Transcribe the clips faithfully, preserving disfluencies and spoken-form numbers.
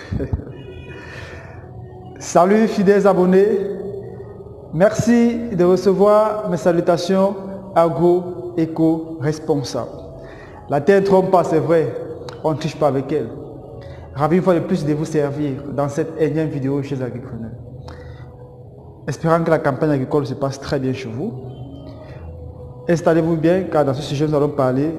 Salut fidèles abonnés, merci de recevoir mes salutations agro-éco-responsables. La terre ne trompe pas, c'est vrai, on ne triche pas avec elle. Ravi une fois de plus de vous servir dans cette énième vidéo chez les agripreneurs. Espérant que la campagne agricole se passe très bien chez vous. Installez-vous bien car dans ce sujet nous allons parler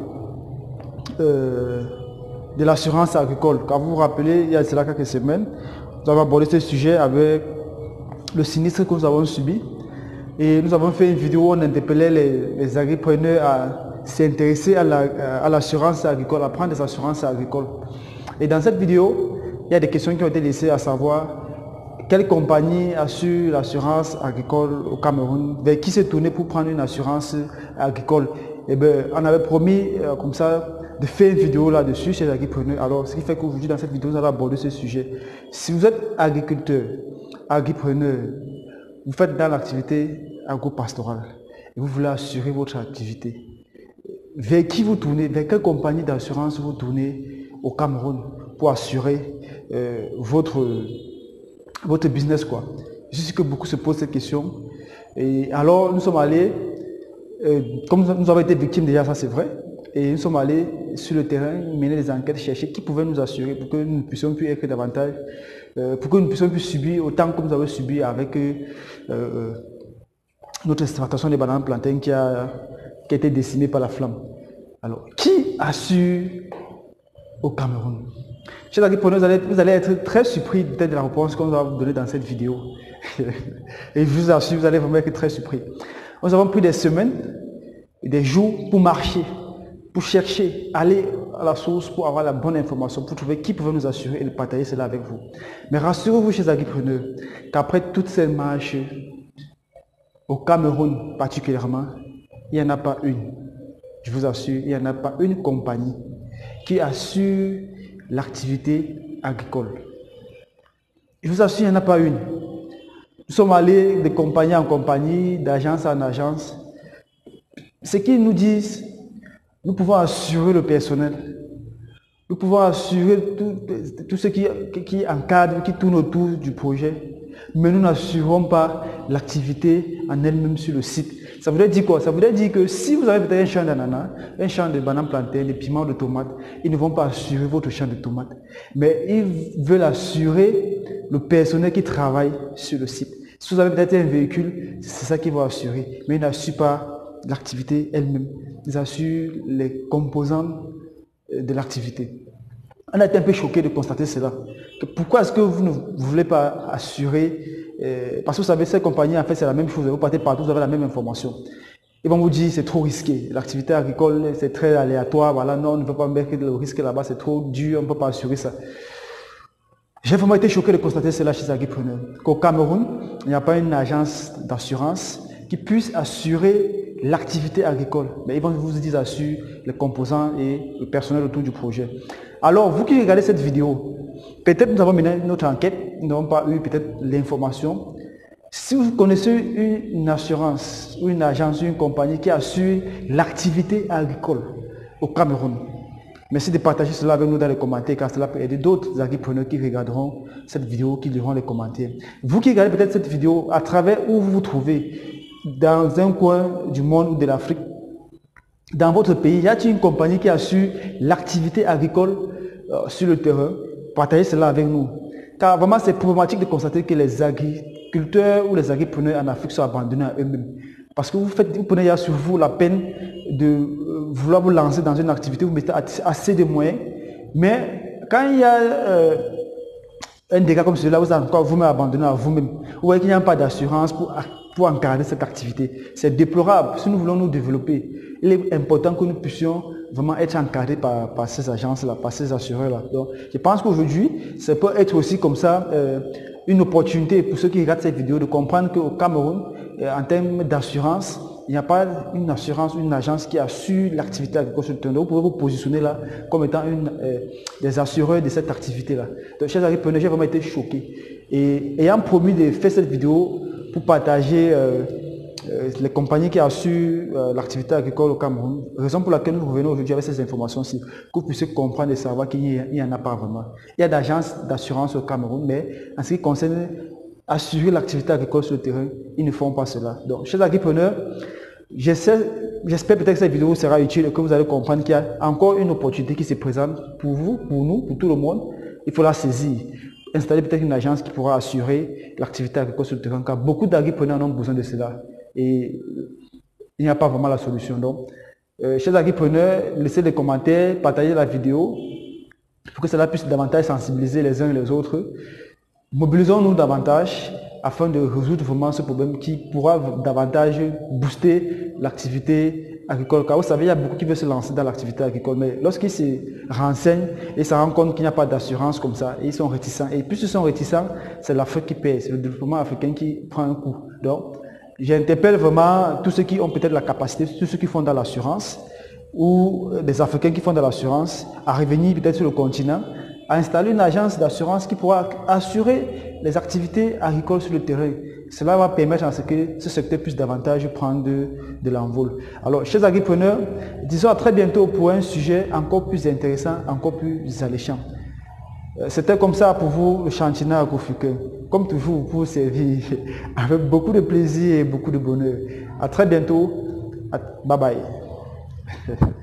euh, de l'assurance agricole. Quand vous vous rappelez, il y a cela quelques semaines, nous avons abordé ce sujet avec le sinistre que nous avons subi. Et nous avons fait une vidéo où on interpellait les, les agripreneurs à s'intéresser à l'assurance la, agricole, à prendre des assurances agricoles. Et dans cette vidéo, il y a des questions qui ont été laissées, à savoir quelle compagnie assure l'assurance agricole au Cameroun, vers qui se tourner pour prendre une assurance agricole. Et bien, on avait promis euh, comme ça de faire une vidéo là-dessus chez les agripreneurs. Alors, ce qui fait qu'aujourd'hui, dans cette vidéo, nous allons aborder ce sujet. Si vous êtes agriculteur, agripreneur, vous faites dans l'activité agro-pastorale et vous voulez assurer votre activité, vers qui vous tournez, vers quelle compagnie d'assurance vous tournez au Cameroun pour assurer euh, votre, votre business, quoi. Je sais que beaucoup se posent cette question. Et alors, nous sommes allés, euh, comme nous avons été victimes déjà, ça c'est vrai, et nous sommes allés sur le terrain, mener des enquêtes, chercher qui pouvait nous assurer pour que nous ne puissions plus être davantage, euh, pour que nous ne puissions plus subir autant que nous avons subi avec euh, euh, notre exploitation des bananes plantains qui a, qui a été décimée par la flamme. Alors, qui assure au Cameroun? Chers agripreneurs, vous allez, vous allez être très surpris de la réponse qu'on va vous donner dans cette vidéo. Et je vous assure, vous allez vraiment être très surpris. Nous avons pris des semaines et des jours pour marcher, pour chercher, aller à la source pour avoir la bonne information, pour trouver qui pouvait nous assurer et de partager cela avec vous. Mais rassurez-vous, chers agripreneurs, qu'après toutes ces marches, au Cameroun particulièrement, il n'y en a pas une. Je vous assure, il n'y en a pas une compagnie qui assure l'activité agricole. Je vous assure, il n'y en a pas une. Nous sommes allés de compagnie en compagnie, d'agence en agence. Ce qu'ils nous disent, nous pouvons assurer le personnel. Nous pouvons assurer tout, tout ce qui, qui encadre, qui tourne autour du projet. Mais nous n'assurons pas l'activité en elle-même sur le site. Ça voudrait dire quoi? Ça voudrait dire que si vous avez peut-être un champ d'ananas, un champ de bananes plantains, des piments de tomates, ils ne vont pas assurer votre champ de tomates. Mais ils veulent assurer le personnel qui travaille sur le site. Si vous avez peut-être un véhicule, c'est ça qu'ils vont assurer. Mais ils n'assurent pas l'activité elle-même. Ils assurent les composants de l'activité. On a été un peu choqué de constater cela. Que pourquoi est-ce que vous ne voulez pas assurer euh, parce que vous savez, ces compagnies, en fait, c'est la même chose. Vous partez partout, vous avez la même information. Ils vont vous dire c'est trop risqué. L'activité agricole, c'est très aléatoire. Voilà, non, on ne peut pas mettre le risque là-bas, c'est trop dur, on ne peut pas assurer ça. J'ai vraiment été choqué de constater cela chez les agripreneurs. Qu'au Cameroun, il n'y a pas une agence d'assurance qui puisse assurer l'activité agricole. Mais ils vont vous dire assure les composants et le personnel autour du projet. Alors, vous qui regardez cette vidéo, peut-être nous avons mené notre enquête, nous n'avons pas eu peut-être l'information. Si vous connaissez une assurance, ou une agence, ou une compagnie qui assure l'activité agricole au Cameroun, merci de partager cela avec nous dans les commentaires, car cela peut aider d'autres agripreneurs qui regarderont cette vidéo, qui liront les commentaires. Vous qui regardez peut-être cette vidéo, à travers où vous vous trouvez, dans un coin du monde ou de l'Afrique, dans votre pays, y a-t-il une compagnie qui assure l'activité agricole euh, sur le terrain? Partagez cela avec nous. Car vraiment, c'est problématique de constater que les agriculteurs ou les agripreneurs en Afrique sont abandonnés à eux-mêmes. Parce que vous, faites, vous prenez sur vous la peine de euh, vouloir vous lancer dans une activité, vous mettez assez de moyens. Mais quand il y a euh, un dégât comme celui-là, vous êtes encore vous-même abandonné à vous-même. Vous voyez qu'il n'y a pas d'assurance pour, pour encadrer cette activité. C'est déplorable. Si nous voulons nous développer, il est important que nous puissions vraiment être encadrés par, par ces agences-là, par ces assureurs-là. Donc, je pense qu'aujourd'hui, ça peut être aussi comme ça euh, une opportunité pour ceux qui regardent cette vidéo de comprendre qu'au Cameroun, euh, en termes d'assurance, il n'y a pas une assurance, une agence qui assure l'activité agricole sur le terrain. Vous pouvez vous positionner là comme étant une, euh, des assureurs de cette activité-là. Donc, chers agripreneurs, j'ai vraiment été choqué. Et ayant promis de faire cette vidéo pour partager euh, euh, les compagnies qui assurent euh, l'activité agricole au Cameroun. Raison pour laquelle nous revenons aujourd'hui avec ces informations-ci, que vous puissiez comprendre et savoir qu'il n'y en a pas vraiment. Il y a d'agences d'assurance au Cameroun, mais en ce qui concerne assurer l'activité agricole sur le terrain, ils ne font pas cela. Donc, chers agripreneurs, j'espère peut-être que cette vidéo sera utile et que vous allez comprendre qu'il y a encore une opportunité qui se présente pour vous, pour nous, pour tout le monde. Il faut la saisir. Installer peut-être une agence qui pourra assurer l'activité agricole sur le terrain, car beaucoup d'agripreneurs ont besoin de cela. Et il n'y a pas vraiment la solution. Donc, euh, chers agripreneurs, laissez des commentaires, partagez la vidéo pour que cela puisse davantage sensibiliser les uns et les autres. Mobilisons-nous davantage afin de résoudre vraiment ce problème qui pourra davantage booster l'activité agricole. Car vous savez, il y a beaucoup qui veulent se lancer dans l'activité agricole, mais lorsqu'ils se renseignent et se rendent compte qu'il n'y a pas d'assurance comme ça, et ils sont réticents. Et plus ils sont réticents, c'est l'Afrique qui paie, c'est le développement africain qui prend un coup. Donc, j'interpelle vraiment tous ceux qui ont peut-être la capacité, tous ceux qui font dans l'assurance, ou des Africains qui font de l'assurance, à revenir peut-être sur le continent, à installer une agence d'assurance qui pourra assurer les activités agricoles sur le terrain. Cela va permettre à ce que ce secteur puisse davantage prendre de, de l'envol. Alors, chers agripreneurs, disons à très bientôt pour un sujet encore plus intéressant, encore plus alléchant. C'était comme ça pour vous, le Chantina Agrofucain. Comme toujours, vous pouvez servir avec beaucoup de plaisir et beaucoup de bonheur. À très bientôt. Bye bye.